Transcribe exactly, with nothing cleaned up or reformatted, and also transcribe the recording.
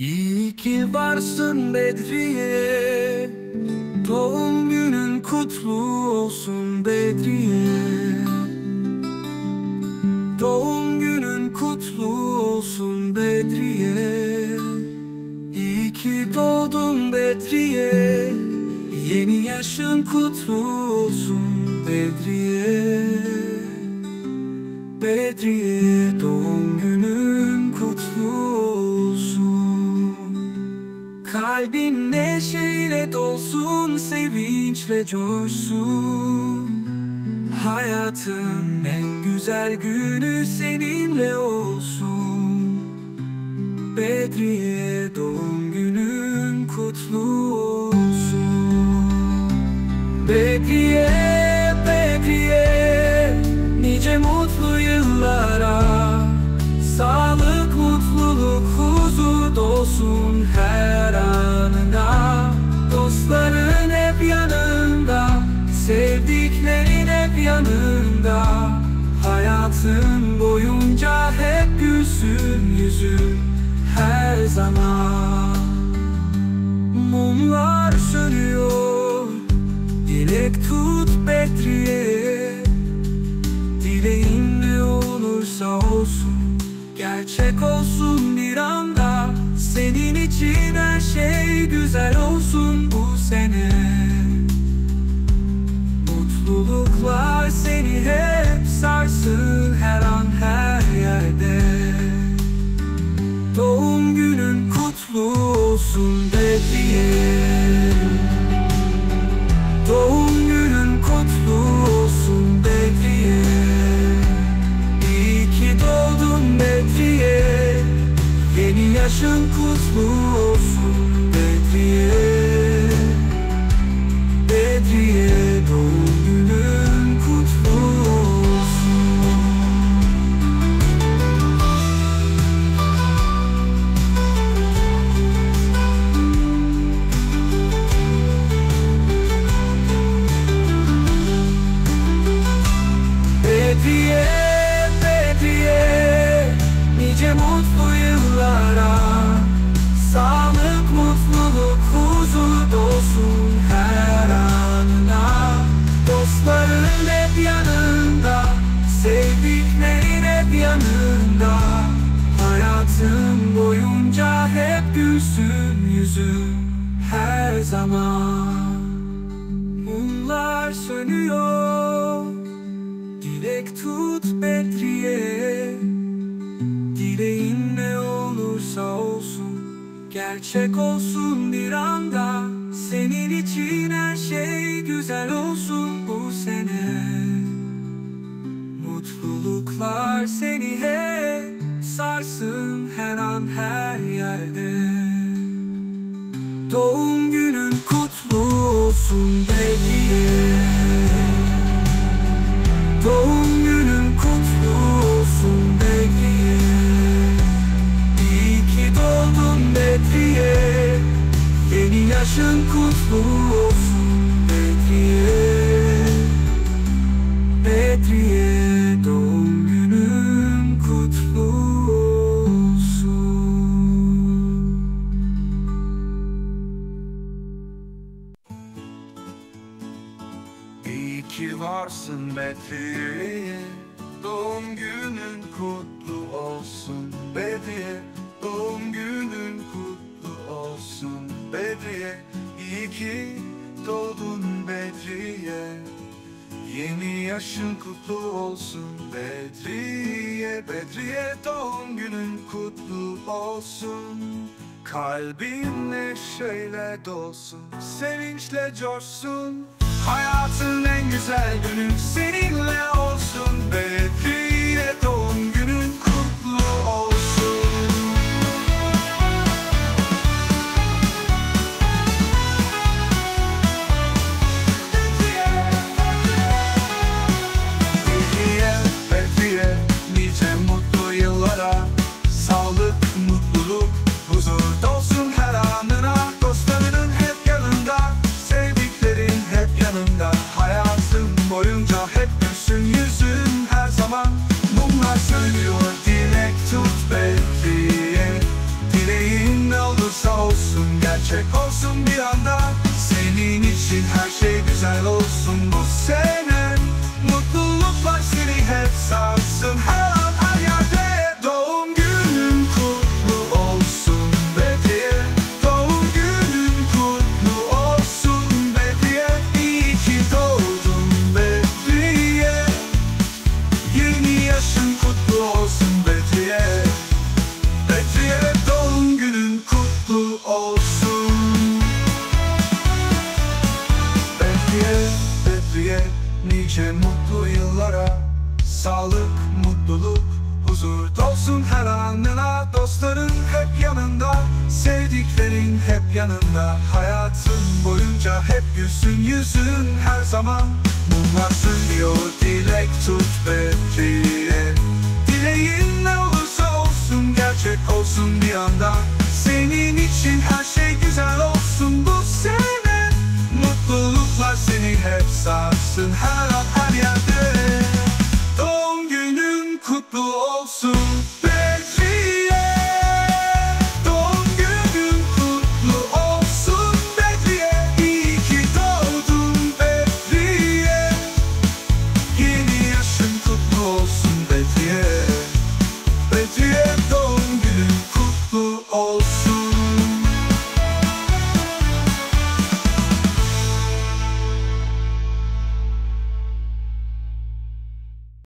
İyi ki varsın Bedriye, doğum günün kutlu olsun Bedriye. Doğum günün kutlu olsun Bedriye. İyi ki doğdun Bedriye, yeni yaşın kutlu olsun Bedriye. Bedriye, doğum günün kutlu olsun. Kalbin neşeyle dolsun, sevinçle coşsun. Hayatın en güzel günü seninle olsun. Bedriye, doğum günün kutlu olsun. Bedriye, Bedriye, nice mutlu yıllara. Sağlık, mutluluk, huzur dolsun her anına. Dostların hep yanında, sevdiklerin hep yanında. Hayatın boyunca hep gülsün yüzün her zaman. Mumlar sönüyor, dilek tut Bedriye. Dileğin ne olursa olsun, gerçek olsun bir anda. Senin için her şey güzel olsun bu sene. Mutluluklar seni hep sarsın her an her yerde. Doğum günün kutlu olsun Bedriye. Doğum günün kutlu olsun Bedriye. İyi ki doğdun Bedriye, yeni yaşın kutlu olsun Bedriye. Bedriye, doğum günün kutlu olsun. Bedriye, Bedriye, nice mutlu yıllara. Sağlık, mutluluk, huzur dolsun her anına. Dostların hep yanında, sevdiklerin hep yanında. Hayatın boyunca hep gülsün yüzün her zaman. Mumlar sönüyor, dilek tut Bedriye. Dileğin ne olursa olsun, gerçek olsun bir anda. Senin için her şey güzel olsun bu sene. Mutluluklar seni hep sarsın her an her yerde. Doğum günün kutlu olsun Bedriye. Doğum günün kutlu olsun Bedriye. İyi ki doğdun Bedriye, yeni yaşın kutlu olsun Bedriye. Bedriye, doğum günün kutlu olsun. İyi ki varsın Bedriye, doğum günün kutlu olsun Bedriye. Doğum günün kutlu olsun Bedriye. İyi ki doğdun Bedriye, yeni yaşın kutlu olsun Bedriye. Bedriye, doğum günün kutlu olsun. Kalbin neşeyle dolsun, sevinçle coşsun. Hayatın en güzel günü seninle olsun Bedriye. Doğum günün kutlu olsun. Bedriye, Bedriye, nice mutlu yıllara. Sağlık, mutluluk, huzur dolsun her anına. Dostlarının hep yanında, sevdiklerin hep yanında. Hayatın boyunca hep gülsün yüzün her zaman. gerçek olsun bir anda. Senin için her şey güzel olsun bu sene. Mutluluklar seni hep sarsın her an her yerde. Doğum günün kutlu olsun Bedriye. Doğum günün kutlu olsun Bedriye. İyi ki doğdun Bedriye. Yeni yaşın kutlu olsun Bedriye. Bedriye doğum günün kutlu olsun. Bedriye, Bedriye nice mutlu yıllara. Sağlık, mutluluk, huzur dolsun her anına. Dostların hep yanında, sevdiklerin hep yanında. Hayatın boyunca hep gülsün yüzün her zaman. Mumlar sönüyor, dilek tut Bedriye. Dileğin ne olursa olsun gerçek olsun bir anda. Senin için her şey güzel olsun bu sene. Mutluluklar seni hep sarsın her an.